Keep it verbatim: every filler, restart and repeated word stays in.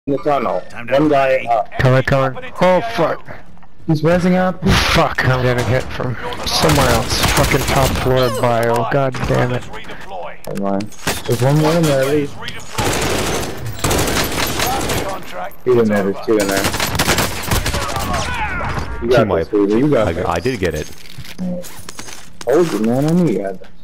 in the tunnel. One guy up. Coming, coming. Oh fuck. He's rising up. Fuck, I'm getting hit from somewhere else. Fucking top floor bio. God damn it. Hold on. There's one more in there at least. Two in there, there's two in there. You got Team this, wipe. Weaver. You got I, this. I did get it. Hold it, man. I knew you had this.